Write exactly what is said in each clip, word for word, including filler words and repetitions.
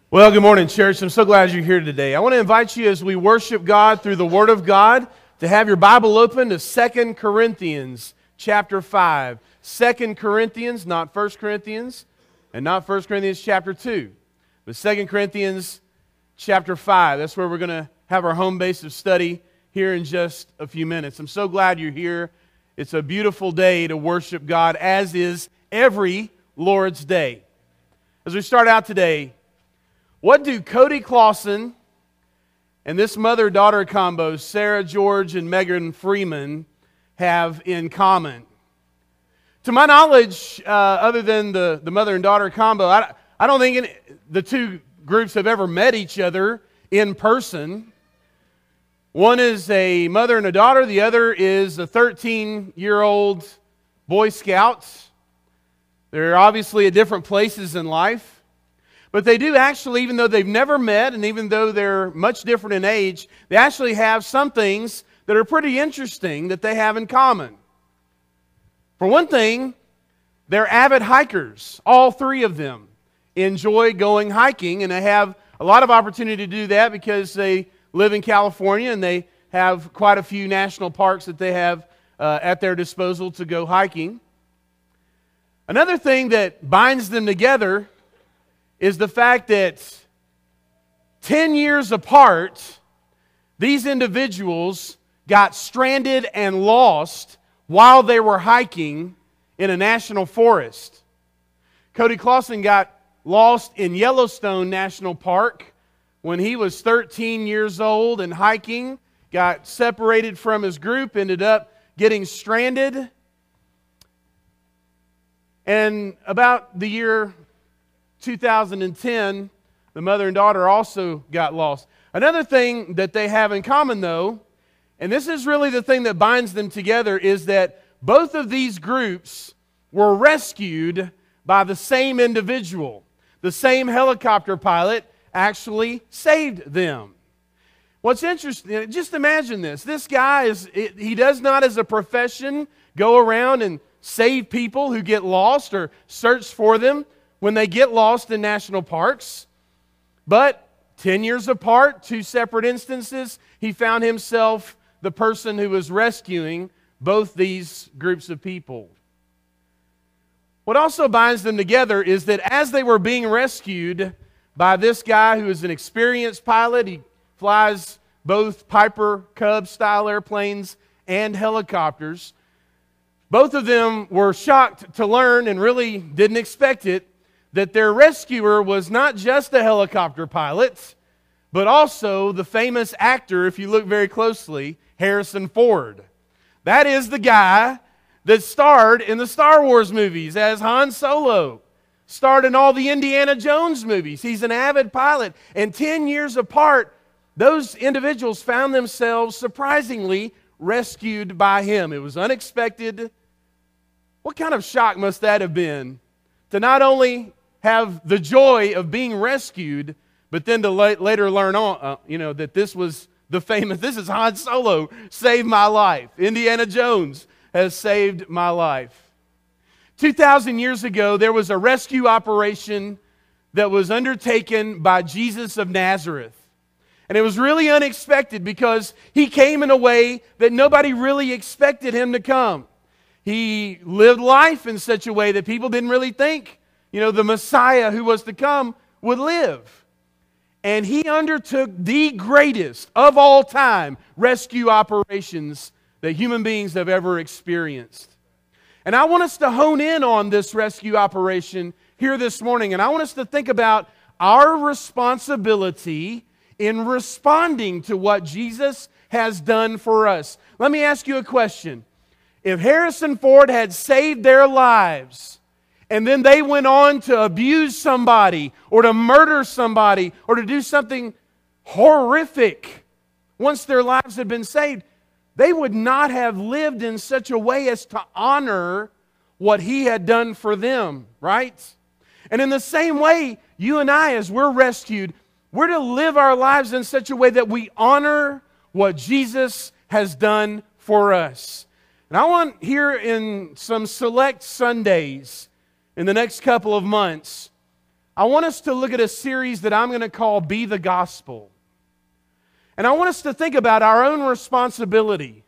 Well, good morning, church. I'm so glad you're here today. I want to invite you as we worship God through the Word of God to have your Bible open to Second Corinthians chapter five. Second Corinthians, not First Corinthians, and not First Corinthians chapter two, but Second Corinthians chapter five. That's where we're going to have our home base of study here in just a few minutes. I'm so glad you're here. It's a beautiful day to worship God, as is every Lord's Day. As we start out today, what do Cody Clausen and this mother-daughter combo, Sarah George and Megan Freeman, have in common? To my knowledge, uh, other than the, the mother and daughter combo, I, I don't think any, the two groups have ever met each other in person. One is a mother and a daughter. The other is a thirteen-year-old Boy Scout. They're obviously at different places in life. But they do actually, even though they've never met, and even though they're much different in age, they actually have some things that are pretty interesting that they have in common. For one thing, they're avid hikers. All three of them enjoy going hiking, and they have a lot of opportunity to do that because they live in California, and they have quite a few national parks that they have uh, at their disposal to go hiking. Another thing that binds them together is the fact that ten years apart, these individuals got stranded and lost while they were hiking in a national forest. Cody Clausen got lost in Yellowstone National Park when he was thirteen years old and hiking, got separated from his group, ended up getting stranded. And about the year two thousand ten, the mother and daughter also got lost. Another thing that they have in common, though, and this is really the thing that binds them together, is that both of these groups were rescued by the same individual. The same helicopter pilot actually saved them. What's interesting, just imagine this. This guy, is he does not as a profession go around and save people who get lost or search for them when they get lost in national parks. But ten years apart, two separate instances, he found himself the person who was rescuing both these groups of people. What also binds them together is that as they were being rescued by this guy who is an experienced pilot, he flies both Piper Cub-style airplanes and helicopters, both of them were shocked to learn, and really didn't expect it, that their rescuer was not just a helicopter pilot, but also the famous actor, if you look very closely, Harrison Ford. That is the guy that starred in the Star Wars movies as Han Solo, starred in all the Indiana Jones movies. He's an avid pilot. And ten years apart, those individuals found themselves surprisingly rescued by him. It was unexpected. What kind of shock must that have been to not only have the joy of being rescued, but then to la- later learn on, uh, you know, that this was the famous, this is Han Solo, saved my life. Indiana Jones has saved my life. two thousand years ago, there was a rescue operation that was undertaken by Jesus of Nazareth. And it was really unexpected because he came in a way that nobody really expected him to come. He lived life in such a way that people didn't really think, you know, the Messiah who was to come would live. And he undertook the greatest of all time rescue operations that human beings have ever experienced. And I want us to hone in on this rescue operation here this morning. And I want us to think about our responsibility in responding to what Jesus has done for us. Let me ask you a question. If Harrison Ford had saved their lives, and then they went on to abuse somebody, or to murder somebody, or to do something horrific once their lives had been saved, they would not have lived in such a way as to honor what He had done for them, right? And in the same way, you and I, as we're rescued, we're to live our lives in such a way that we honor what Jesus has done for us. And I want here in some select Sundays in the next couple of months, I want us to look at a series that I'm going to call Be the Gospel. And I want us to think about our own responsibility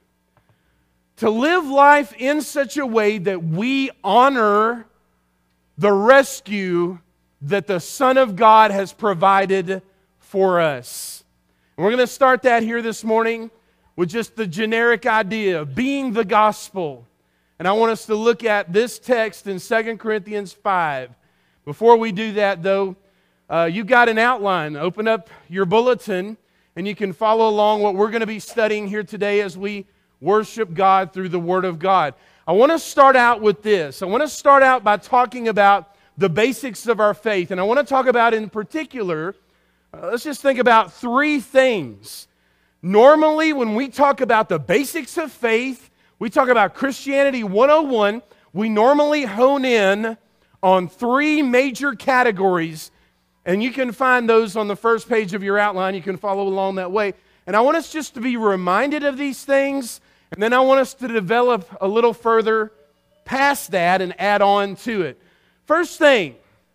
to live life in such a way that we honor the rescue that the Son of God has provided for us. And we're going to start that here this morning with just the generic idea of being the gospel. And I want us to look at this text in Second Corinthians five. Before we do that, though, uh, you've got an outline. Open up your bulletin, and you can follow along what we're going to be studying here today as we worship God through the Word of God. I want to start out with this. I want to start out by talking about the basics of our faith. And I want to talk about, in particular, uh, let's just think about three things. Normally, when we talk about the basics of faith, we talk about Christianity one oh one, we normally hone in on three major categories. And you can find those on the first page of your outline. You can follow along that way. And I want us just to be reminded of these things. And then I want us to develop a little further past that and add on to it. First thing,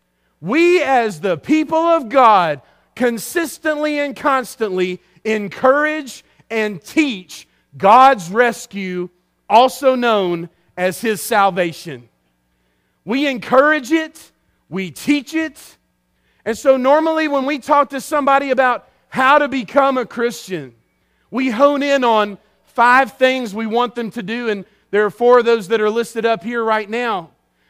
we as the people of God consistently and constantly encourage and teach God's rescue, also known as His salvation. We encourage it, we teach it, and so normally when we talk to somebody about how to become a Christian, we hone in on five things we want them to do, and there are four of those that are listed up here right now.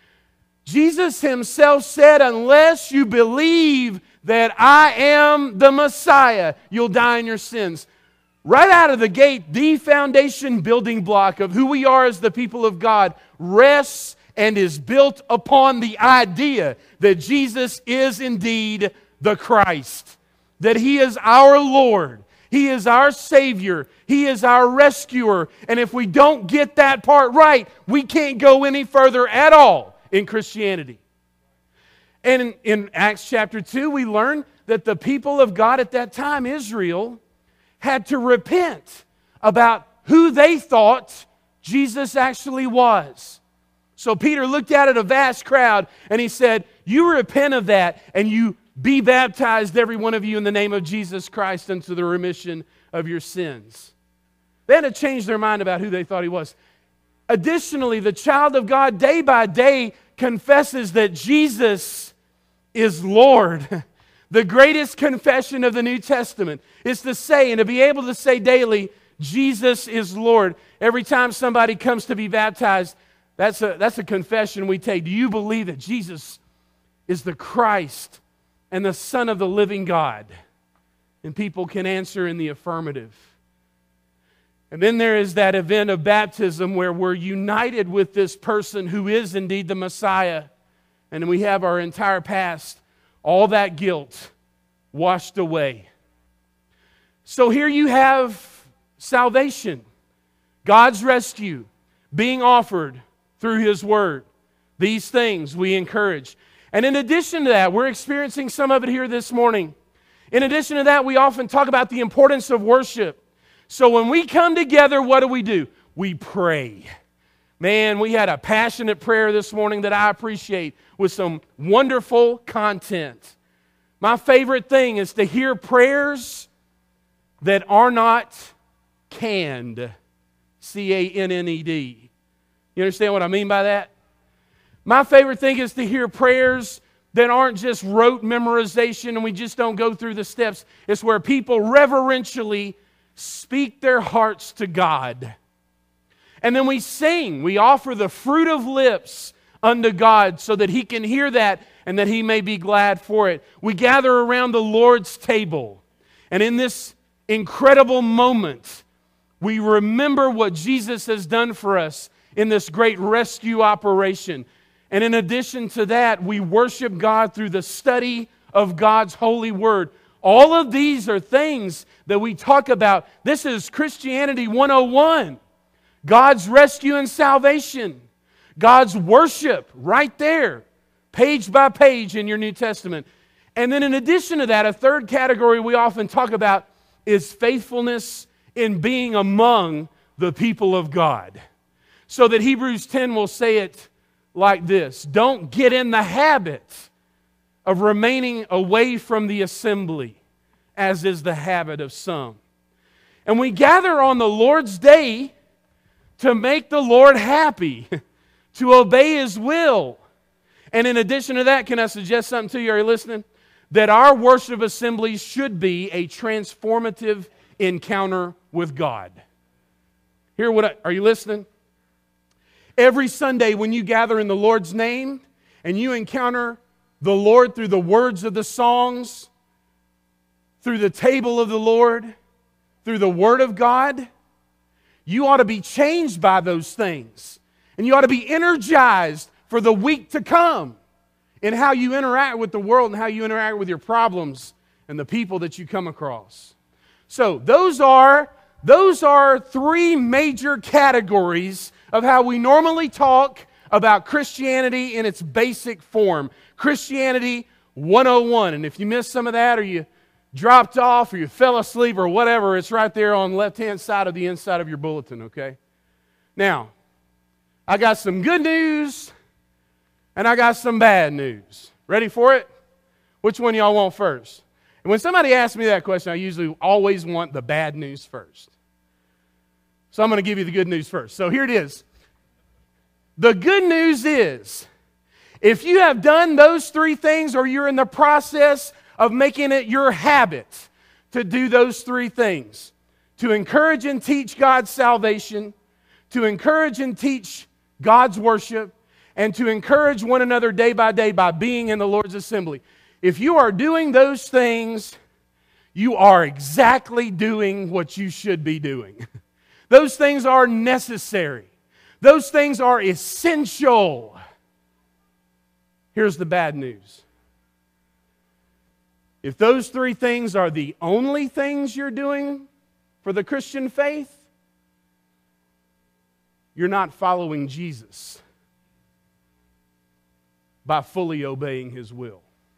Jesus Himself said, unless you believe that I am the Messiah, you'll die in your sins. Right out of the gate, the foundation building block of who we are as the people of God rests and is built upon the idea that Jesus is indeed the Christ, that He is our Lord, He is our Savior, He is our rescuer, and if we don't get that part right, we can't go any further at all in Christianity. And in, in Acts chapter two, we learn that the people of God at that time, Israel, had to repent about who they thought Jesus actually was. So Peter looked out at a vast crowd and he said, you repent of that and you be baptized, every one of you, in the name of Jesus Christ unto the remission of your sins. They had to change their mind about who they thought He was. Additionally, the child of God day by day confesses that Jesus is Lord. The greatest confession of the New Testament is to say and to be able to say daily, Jesus is Lord. Every time somebody comes to be baptized, that's a, that's a confession we take. Do you believe that Jesus is the Christ and the Son of the living God? And people can answer in the affirmative. And then there is that event of baptism where we're united with this person who is indeed the Messiah. And we have our entire past, all that guilt, washed away. So here you have salvation, God's rescue, being offered through His Word. These things we encourage. And in addition to that, we're experiencing some of it here this morning. In addition to that, we often talk about the importance of worship. So when we come together, what do we do? We pray. Man, we had a passionate prayer this morning that I appreciate with some wonderful content. My favorite thing is to hear prayers that are not canned. C A N N E D. You understand what I mean by that? My favorite thing is to hear prayers that aren't just rote memorization and we just don't go through the steps. It's where people reverentially speak their hearts to God. And then we sing. We offer the fruit of lips unto God so that He can hear that and that He may be glad for it. We gather around the Lord's table. And in this incredible moment, we remember what Jesus has done for us in this great rescue operation. And in addition to that, we worship God through the study of God's holy word. All of these are things that we talk about. This is Christianity one oh one. God's rescue and salvation. God's worship right there, page by page in your New Testament. And then in addition to that, a third category we often talk about is faithfulness in being among the people of God. So that Hebrews ten will say it like this: don't get in the habit of remaining away from the assembly, as is the habit of some. And we gather on the Lord's day to make the Lord happy, to obey His will. And in addition to that, can I suggest something to you? Are you listening? That our worship assemblies should be a transformative encounter with God. Hear what I, are you listening? Every Sunday when you gather in the Lord's name and you encounter the Lord through the words of the songs, through the table of the Lord, through the Word of God, you ought to be changed by those things. And you ought to be energized for the week to come in how you interact with the world and how you interact with your problems and the people that you come across. So those are, those are three major categories of how we normally talk about Christianity in its basic form. Christianity one oh one. And if you missed some of that, or you dropped off, or you fell asleep, or whatever, it's right there on the left-hand side of the inside of your bulletin, okay? Now, I got some good news, and I got some bad news. Ready for it? Which one y'all want first? And when somebody asks me that question, I usually always want the bad news first. So I'm going to give you the good news first. So here it is. The good news is, if you have done those three things, or you're in the process of making it your habit to do those three things, to encourage and teach God's salvation, to encourage and teach God's worship, and to encourage one another day by day by being in the Lord's assembly. If you are doing those things, you are exactly doing what you should be doing. Those things are necessary. Those things are essential. Here's the bad news. If those three things are the only things you're doing for the Christian faith, you're not following Jesus by fully obeying His will.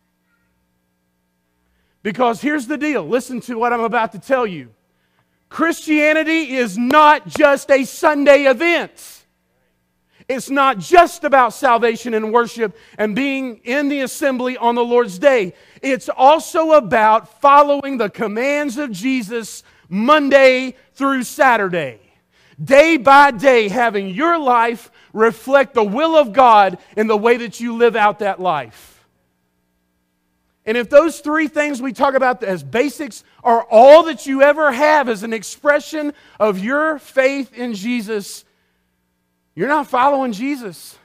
Because here's the deal. Listen to what I'm about to tell you. Christianity is not just a Sunday event. It's not just about salvation and worship and being in the assembly on the Lord's day. It's also about following the commands of Jesus Monday through Saturday. Day by day, having your life reflect the will of God in the way that you live out that life. And if those three things we talk about as basics are all that you ever have as an expression of your faith in Jesus, you're not following Jesus.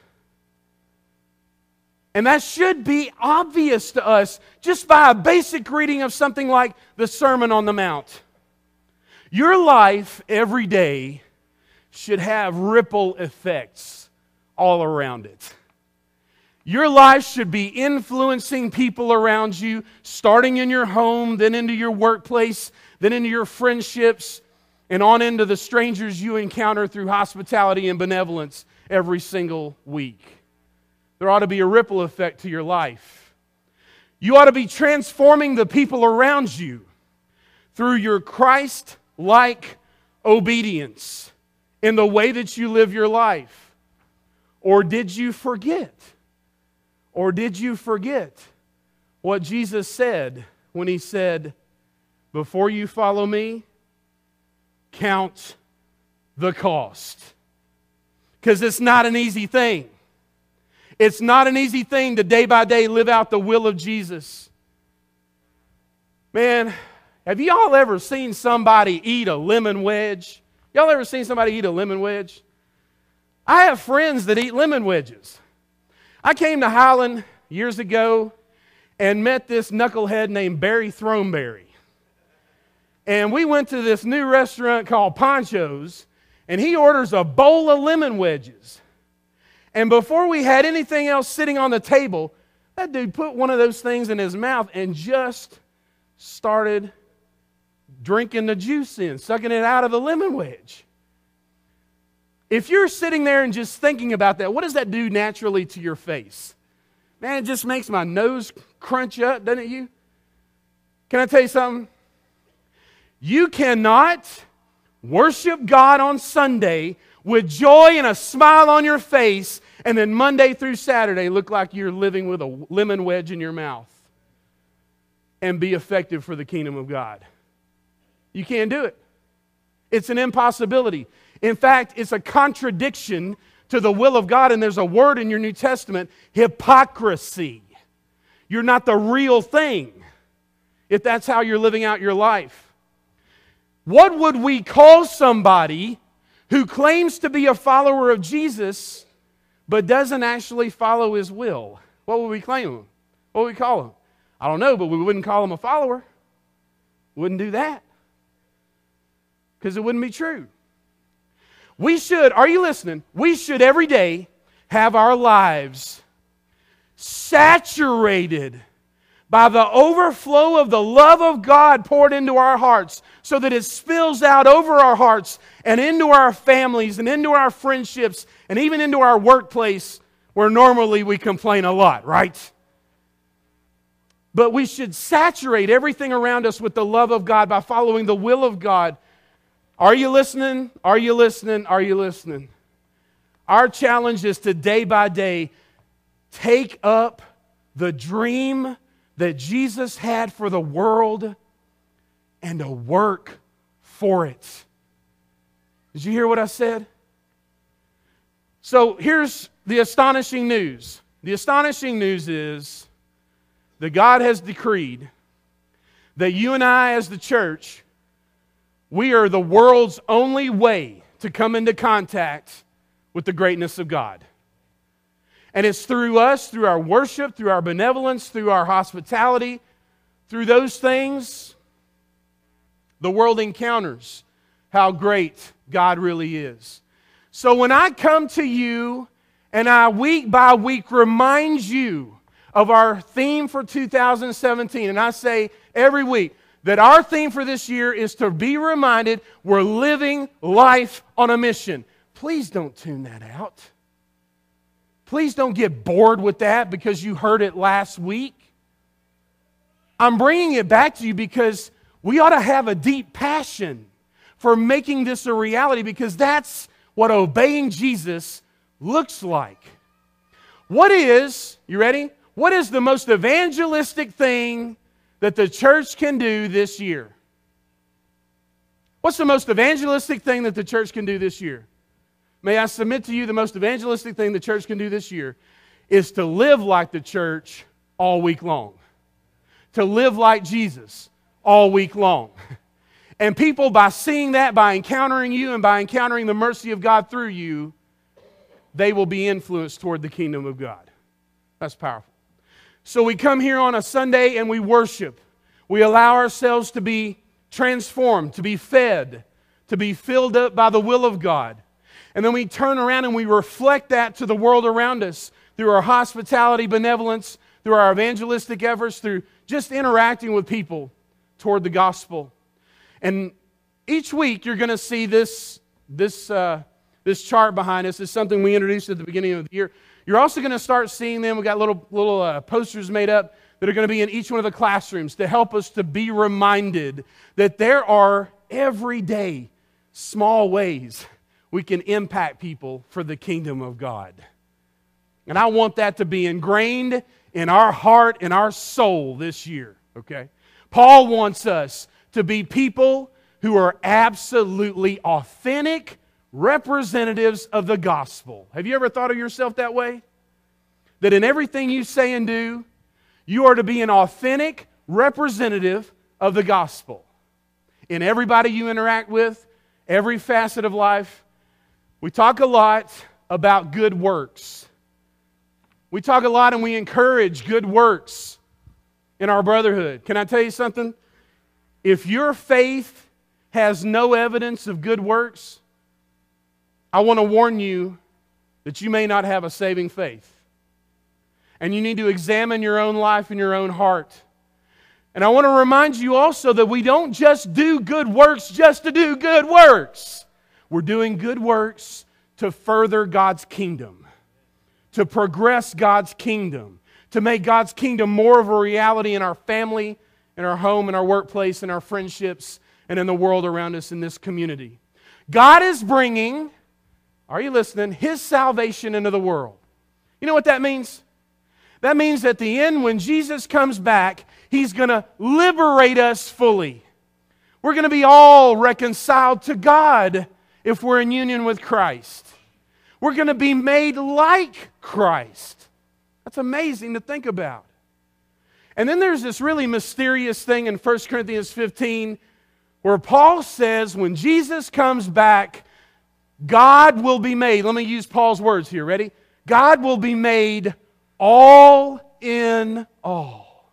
And that should be obvious to us just by a basic reading of something like the Sermon on the Mount. Your life every day should have ripple effects all around it. Your life should be influencing people around you, starting in your home, then into your workplace, then into your friendships, and on into the strangers you encounter through hospitality and benevolence every single week. There ought to be a ripple effect to your life. You ought to be transforming the people around you through your Christ-like obedience in the way that you live your life. Or did you forget? Or did you forget what Jesus said when He said, before you follow me, count the cost? Because it's not an easy thing. It's not an easy thing to day by day live out the will of Jesus. Man, have y'all ever seen somebody eat a lemon wedge? Y'all ever seen somebody eat a lemon wedge? I have friends that eat lemon wedges. I came to Highland years ago and met this knucklehead named Barry Throneberry. And we went to this new restaurant called Poncho's, and he orders a bowl of lemon wedges. And before we had anything else sitting on the table, that dude put one of those things in his mouth and just started drinking the juice in, sucking it out of the lemon wedge. If you're sitting there and just thinking about that, what does that do naturally to your face? Man, it just makes my nose crunch up, doesn't it you? Can I tell you something? You cannot worship God on Sunday with joy and a smile on your face, and then Monday through Saturday look like you're living with a lemon wedge in your mouth and be effective for the kingdom of God. You can't do it. It's an impossibility. In fact, it's a contradiction to the will of God, and there's a word in your New Testament, hypocrisy. You're not the real thing if that's how you're living out your life. What would we call somebody who claims to be a follower of Jesus but doesn't actually follow His will? What would we claim him? What would we call him? I don't know, but we wouldn't call him a follower. Wouldn't do that. Because it wouldn't be true. We should, are you listening? We should every day have our lives saturated by the overflow of the love of God poured into our hearts so that it spills out over our hearts and into our families and into our friendships and even into our workplace where normally we complain a lot, right? But we should saturate everything around us with the love of God by following the will of God. Are you listening? Are you listening? Are you listening? Our challenge is to day by day take up the dream that Jesus had for the world and to work for it. Did you hear what I said? So here's the astonishing news. The astonishing news is that God has decreed that you and I as the church, we are the world's only way to come into contact with the greatness of God. And it's through us, through our worship, through our benevolence, through our hospitality, through those things, the world encounters how great God really is. So when I come to you and I week by week remind you of our theme for two thousand seventeen, and I say every week that our theme for this year is to be reminded we're living life on a mission. Please don't tune that out. Please don't get bored with that because you heard it last week. I'm bringing it back to you because we ought to have a deep passion for making this a reality, because that's what obeying Jesus looks like. What is, you ready? What is the most evangelistic thing that the church can do this year? What's the most evangelistic thing that the church can do this year? May I submit to you the most evangelistic thing the church can do this year is to live like the church all week long. To live like Jesus all week long. And people, by seeing that, by encountering you and by encountering the mercy of God through you, they will be influenced toward the kingdom of God. That's powerful. So we come here on a Sunday and we worship. We allow ourselves to be transformed, to be fed, to be filled up by the will of God. And then we turn around and we reflect that to the world around us through our hospitality, benevolence, through our evangelistic efforts, through just interacting with people toward the gospel. And each week you're going to see this, this, uh, this chart behind us. It's something we introduced at the beginning of the year. You're also going to start seeing them. We've got little, little uh, posters made up that are going to be in each one of the classrooms to help us to be reminded that there are everyday small ways we can impact people for the kingdom of God. And I want that to be ingrained in our heart and our soul this year, okay? Paul wants us to be people who are absolutely authentic representatives of the gospel. Have you ever thought of yourself that way? That in everything you say and do, you are to be an authentic representative of the gospel. In everybody you interact with, every facet of life. We talk a lot about good works. We talk a lot and we encourage good works in our brotherhood. Can I tell you something? If your faith has no evidence of good works, I want to warn you that you may not have a saving faith. And you need to examine your own life and your own heart. And I want to remind you also that we don't just do good works just to do good works. We're doing good works to further God's kingdom, to progress God's kingdom, to make God's kingdom more of a reality in our family, in our home, in our workplace, in our friendships, and in the world around us in this community. God is bringing are you listening? His salvation into the world. You know what that means? That means at the end, when Jesus comes back, He's going to liberate us fully. We're going to be all reconciled to God if we're in union with Christ. We're going to be made like Christ. That's amazing to think about. And then there's this really mysterious thing in First Corinthians fifteen where Paul says when Jesus comes back, God will be made. Let me use Paul's words here. Ready? God will be made all in all.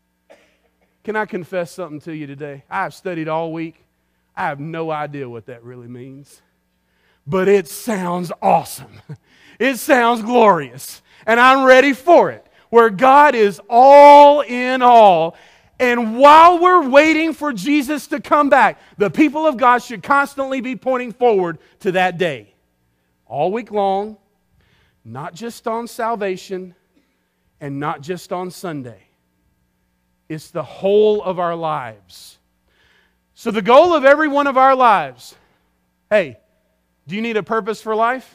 Can I confess something to you today? I've studied all week. I have no idea what that really means. But it sounds awesome. It sounds glorious. And I'm ready for it. Where God is all in all. And while we're waiting for Jesus to come back, the people of God should constantly be pointing forward to that day. All week long, not just on salvation and not just on Sunday. It's the whole of our lives. So the goal of every one of our lives, hey, do you need a purpose for life?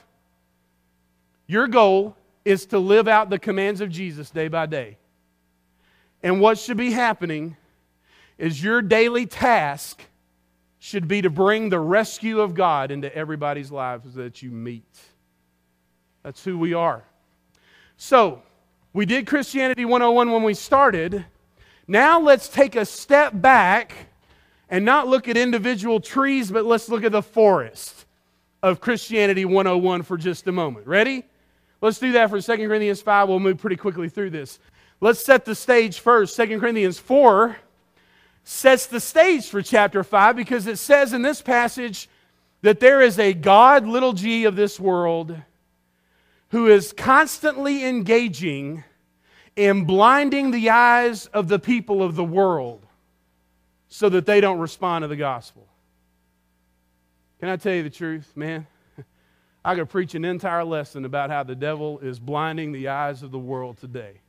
Your goal is to live out the commands of Jesus day by day. And what should be happening is your daily task should be to bring the rescue of God into everybody's lives that you meet. That's who we are. So, we did Christianity one oh one when we started. Now let's take a step back and not look at individual trees, but let's look at the forest of Christianity one oh one for just a moment. Ready? Let's do that for Second Corinthians five. We'll move pretty quickly through this. Let's set the stage first. Second Corinthians four sets the stage for chapter five because it says in this passage that there is a God, little g, of this world who is constantly engaging in blinding the eyes of the people of the world so that they don't respond to the gospel. Can I tell you the truth, man? I could preach an entire lesson about how the devil is blinding the eyes of the world today.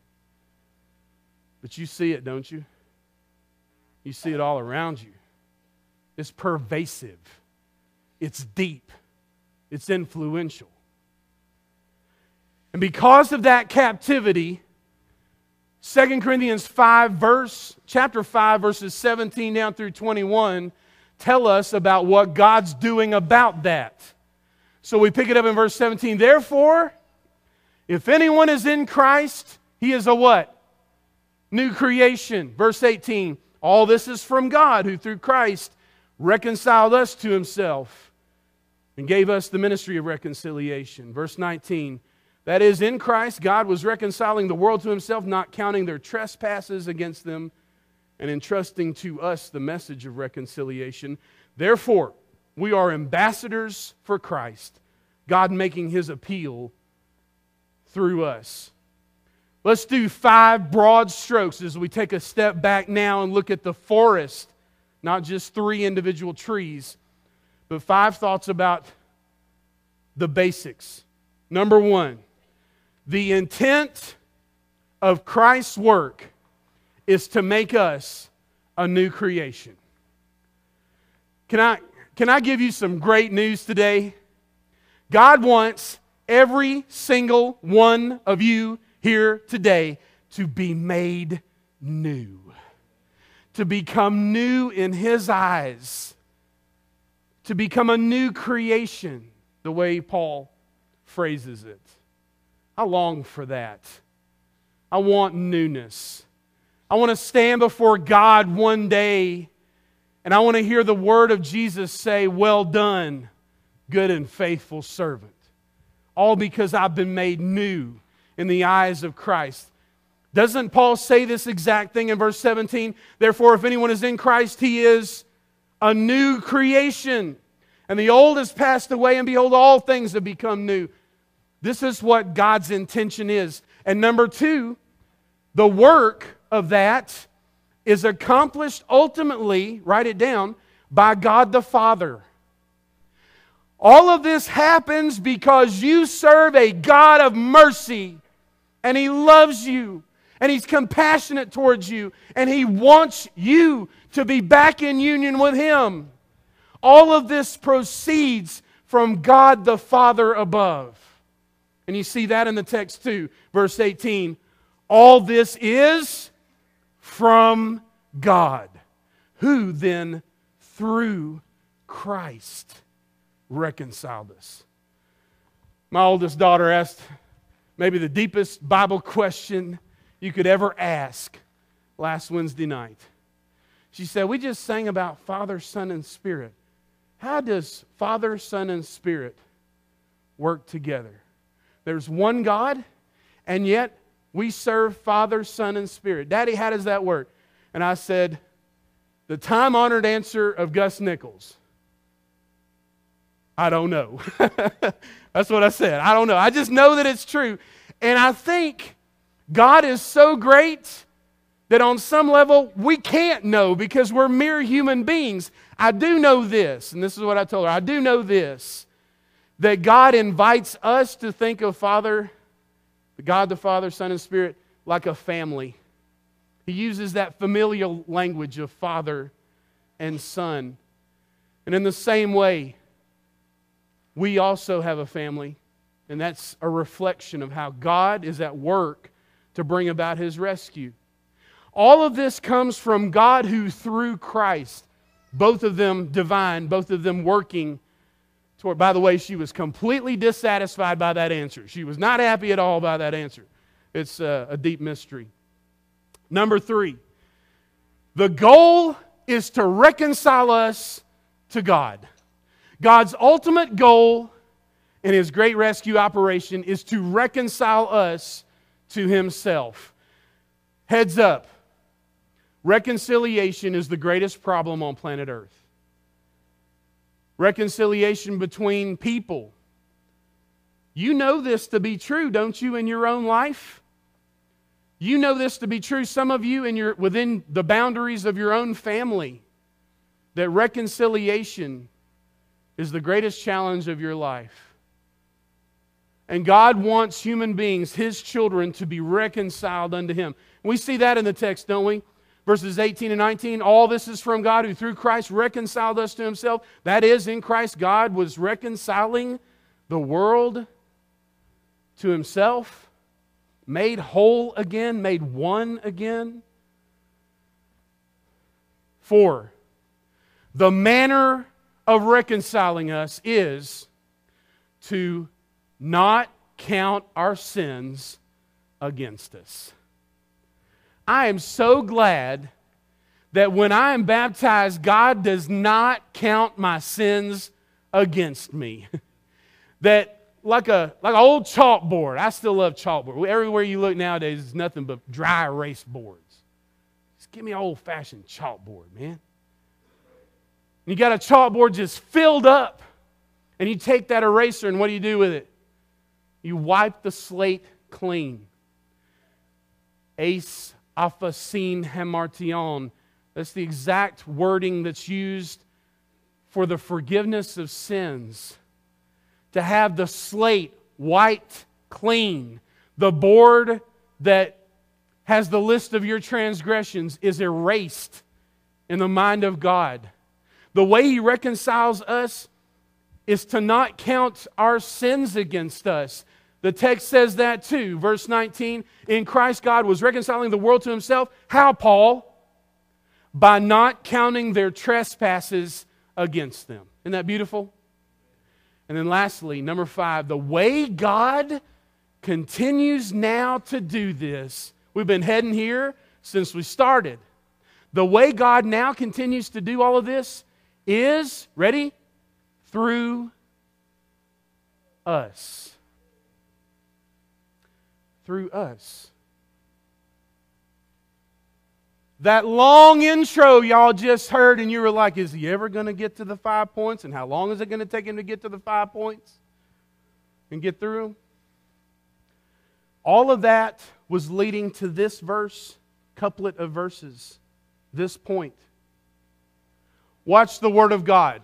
But you see it, don't you? You see it all around you. It's pervasive. It's deep. It's influential. And because of that captivity, Second Corinthians five, verse, chapter five, verses seventeen down through twenty-one tell us about what God's doing about that. So we pick it up in verse seventeen. Therefore, if anyone is in Christ, he is a what? New creation. Verse eighteen. All this is from God, who through Christ reconciled us to Himself and gave us the ministry of reconciliation. Verse nineteen. That is, in Christ, God was reconciling the world to Himself, not counting their trespasses against them, and entrusting to us the message of reconciliation. Therefore, we are ambassadors for Christ, God making His appeal through us. Let's do five broad strokes as we take a step back now and look at the forest, not just three individual trees, but five thoughts about the basics. Number one, the intent of Christ's work is to make us a new creation. Can I, can I give you some great news today? God wants every single one of you here today to be made new. To become new in His eyes. To become a new creation, the way Paul phrases it. I long for that. I want newness. I want to stand before God one day and I want to hear the word of Jesus say, "Well done, good and faithful servant." All because I've been made new in the eyes of Christ. Doesn't Paul say this exact thing in verse seventeen? Therefore, if anyone is in Christ, he is a new creation. And the old has passed away, and behold, all things have become new. This is what God's intention is. And number two, the work of that is accomplished ultimately, write it down, by God the Father. All of this happens because you serve a God of mercy, and He loves you, and He's compassionate towards you, and He wants you to be back in union with Him. All of this proceeds from God the Father above. And you see that in the text too. Verse eighteen, all this is from God, who then through Christ reconciled us. My oldest daughter asked maybe the deepest Bible question you could ever ask last Wednesday night. She said, we just sang about Father, Son, and Spirit. How does Father, Son, and Spirit work together? There's one God, and yet we serve Father, Son, and Spirit. Daddy, how does that work? And I said, the time-honored answer of Gus Nichols. I don't know. That's what I said. I don't know. I just know that it's true. And I think God is so great that on some level we can't know because we're mere human beings. I do know this, and this is what I told her. I do know this, that God invites us to think of Father, God the Father, Son, and Spirit like a family. He uses that familial language of Father and Son. And in the same way, we also have a family, and that's a reflection of how God is at work to bring about His rescue. All of this comes from God who through Christ, both of them divine, both of them working toward. By the way, she was completely dissatisfied by that answer. She was not happy at all by that answer. It's a, a deep mystery. Number three, the goal is to reconcile us to God. God's ultimate goal in His great rescue operation is to reconcile us to Himself. Heads up, reconciliation is the greatest problem on planet Earth. Reconciliation between people. You know this to be true, don't you, in your own life? You know this to be true, some of you in your, within the boundaries of your own family, that reconciliation is the greatest challenge of your life. And God wants human beings, His children, to be reconciled unto Him. We see that in the text, don't we? Verses eighteen and nineteen, all this is from God who through Christ reconciled us to Himself. That is, in Christ, God was reconciling the world to Himself, made whole again, made one again. Four, the manner of reconciling us is to not count our sins against us. I am so glad that when I am baptized, God does not count my sins against me. That like a like an old chalkboard. I still love chalkboard. Everywhere you look nowadays, it's nothing but dry erase boards. Just give me an old-fashioned chalkboard, man. You got a chalkboard just filled up, and you take that eraser, and what do you do with it? You wipe the slate clean. Ace aphasin hamartion. That's the exact wording that's used for the forgiveness of sins. To have the slate wiped clean. The board that has the list of your transgressions is erased in the mind of God. The way He reconciles us is to not count our sins against us. The text says that too. Verse nineteen, in Christ God was reconciling the world to Himself. How, Paul? By not counting their trespasses against them. Isn't that beautiful? And then lastly, number five, the way God continues now to do this. We've been heading here since we started. The way God now continues to do all of this is, ready? Through us. Through us. That long intro y'all just heard and you were like, is he ever going to get to the five points? And how long is it going to take him to get to the five points? And get through them? All of that was leading to this verse, couplet of verses, this point. Watch the Word of God.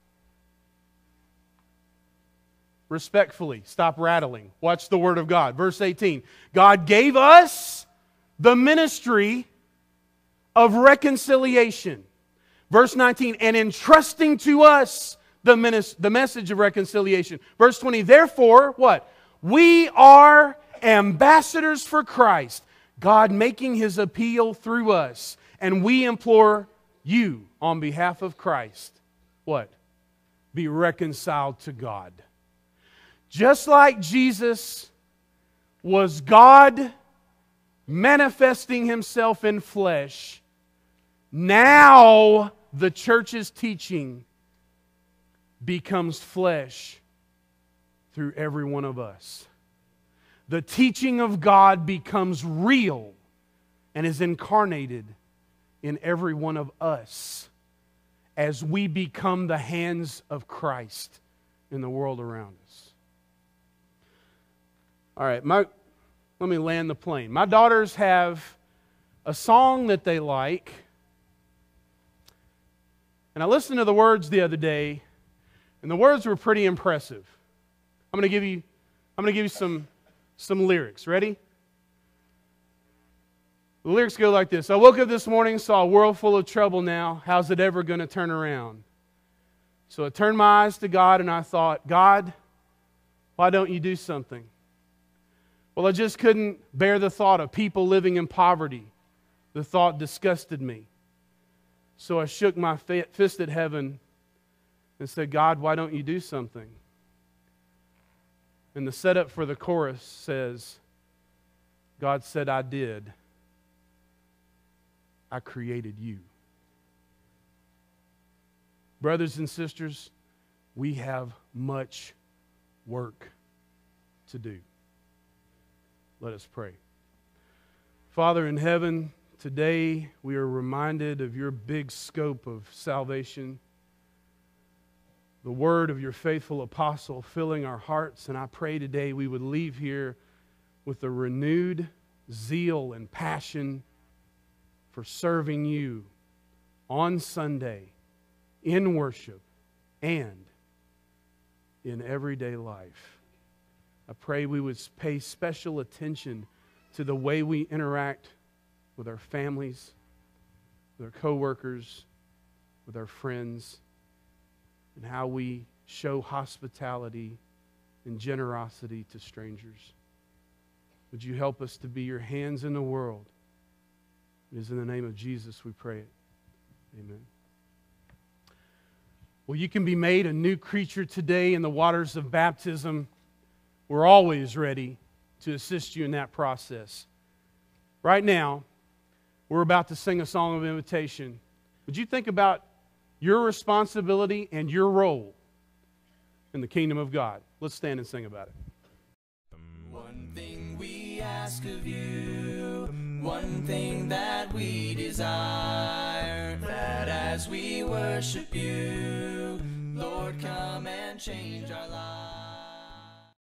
Respectfully, stop rattling. Watch the Word of God. Verse eighteen. God gave us the ministry of reconciliation. Verse nineteen. And entrusting to us the, menis- the message of reconciliation. Verse twenty, therefore, what? We are ambassadors for Christ, God making His appeal through us. And we implore you on behalf of Christ, what? Be reconciled to God. Just like Jesus was God manifesting Himself in flesh, now the church's teaching becomes flesh through every one of us. The teaching of God becomes real and is incarnated in every one of us as we become the hands of Christ in the world around us. All right, my, let me land the plane. My daughters have a song that they like. And I listened to the words the other day, and the words were pretty impressive. I'm going to give you, I'm going to give you some, some lyrics. Ready? The lyrics go like this. I woke up this morning, saw a world full of trouble now. How's it ever going to turn around? So I turned my eyes to God and I thought, God, why don't you do something? Well, I just couldn't bear the thought of people living in poverty. The thought disgusted me. So I shook my fist at heaven and said, God, why don't you do something? And the setup for the chorus says, God said, I did. I created you. Brothers and sisters, we have much work to do. Let us pray. Father in heaven, today we are reminded of your big scope of salvation, the word of your faithful apostle filling our hearts, and I pray today we would leave here with a renewed zeal and passion for serving you on Sunday, in worship, and in everyday life. I pray we would pay special attention to the way we interact with our families, with our coworkers, with our friends, and how we show hospitality and generosity to strangers. Would you help us to be your hands in the world? It is in the name of Jesus we pray it. Amen. Well, you can be made a new creature today in the waters of baptism. We're always ready to assist you in that process. Right now, we're about to sing a song of invitation. Would you think about your responsibility and your role in the kingdom of God? Let's stand and sing about it. One thing we ask of you, one thing that we desire, that as we worship you, Lord, come and change our lives.